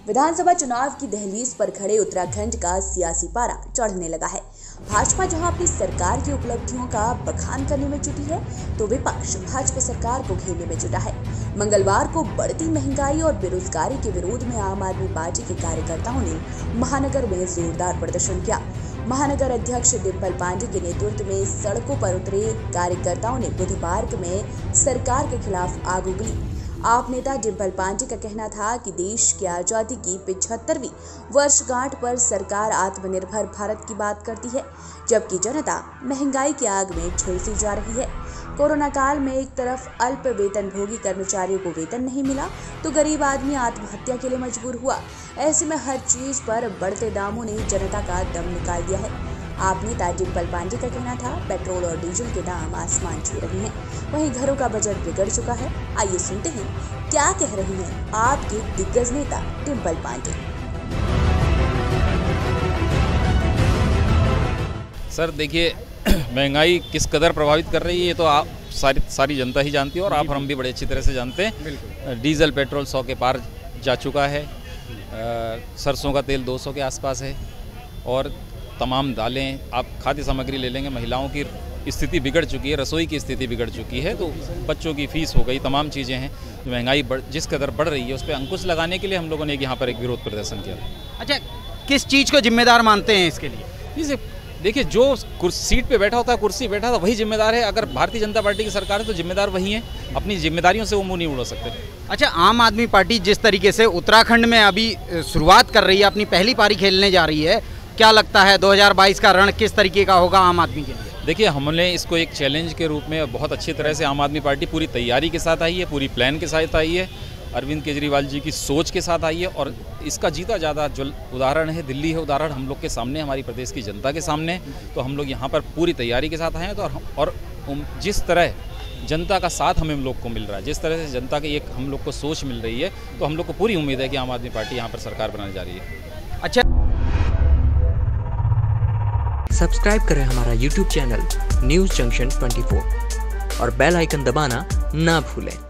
विधानसभा चुनाव की दहलीज पर खड़े उत्तराखंड का सियासी पारा चढ़ने लगा है। भाजपा जहां अपनी सरकार की उपलब्धियों का बखान करने में जुटी है, तो विपक्ष भाजपा सरकार को घेरने में जुटा है। मंगलवार को बढ़ती महंगाई और बेरोजगारी के विरोध में आम आदमी पार्टी के कार्यकर्ताओं ने महानगर में जोरदार प्रदर्शन किया। महानगर अध्यक्ष डिम्पल पांडे के नेतृत्व में सड़कों पर उतरे कार्यकर्ताओं ने बुधवार में सरकार के खिलाफ आग उगली। आप नेता डिम्पल पांडे का कहना था कि देश की आजादी की 75वीं वर्षगांठ पर सरकार आत्मनिर्भर भारत की बात करती है, जबकि जनता महंगाई की आग में झुलसी जा रही है। कोरोना काल में एक तरफ अल्प वेतनभोगी कर्मचारियों को वेतन नहीं मिला, तो गरीब आदमी आत्महत्या के लिए मजबूर हुआ। ऐसे में हर चीज पर बढ़ते दामों ने जनता का दम निकाल दिया है। आप नेता डिम्पल पांडे का कहना था, पेट्रोल और डीजल के दाम आसमान छू रहे हैं, वहीं घरों का बजट बिगड़ चुका है। आइए सुनते हैं क्या कह रही हैं आपके दिग्गज नेता डिम्पल पांडे। सर देखिए, महंगाई किस कदर प्रभावित कर रही है ये तो आप सारी जनता ही जानती है और आप हम भी बड़े अच्छी तरह से जानते हैं। डीजल पेट्रोल 100 के पार जा चुका है, सरसों का तेल 200 के आसपास है और तमाम दालें, आप खाद्य सामग्री ले लेंगे, महिलाओं की स्थिति बिगड़ चुकी है, रसोई की स्थिति बिगड़ चुकी है, तो बच्चों की फीस हो गई, तमाम चीज़ें हैं। जो महंगाई जिस कदर बढ़ रही है उस पर अंकुश लगाने के लिए हम लोगों ने यहाँ पर एक विरोध प्रदर्शन किया। अच्छा, किस चीज़ को जिम्मेदार मानते हैं इसके लिए? जैसे देखिए, जो सीट पे बैठा होता है, कुर्सी बैठा था, वही जिम्मेदार है। अगर भारतीय जनता पार्टी की सरकार है तो जिम्मेदार वही है, अपनी जिम्मेदारियों से वो मुंह नहीं उड़ा सकते। अच्छा, आम आदमी पार्टी जिस तरीके से उत्तराखंड में अभी शुरुआत कर रही है, अपनी पहली पारी खेलने जा रही है, क्या लगता है 2022 का रण किस तरीके का होगा आम आदमी के लिए? देखिए, हमने इसको एक चैलेंज के रूप में बहुत अच्छी तरह से आम आदमी पार्टी पूरी तैयारी के साथ आई है, पूरी प्लान के साथ आई है, अरविंद केजरीवाल जी की सोच के साथ आई है और इसका जीता ज़्यादा जो उदाहरण है दिल्ली है, उदाहरण हम लोग के सामने, हमारी प्रदेश की जनता के सामने। तो हम लोग यहाँ पर पूरी तैयारी के साथ आए हैं। तो और जिस तरह जनता का साथ हमें लोग को मिल रहा है, जिस तरह से जनता की एक हम लोग को सोच मिल रही है, तो हम लोग को पूरी उम्मीद है कि आम आदमी पार्टी यहाँ पर सरकार बनाने जा रही है। अच्छा, सब्सक्राइब करें हमारा YouTube चैनल न्यूज़ जंक्शन 24 और बेल आइकन दबाना ना भूलें।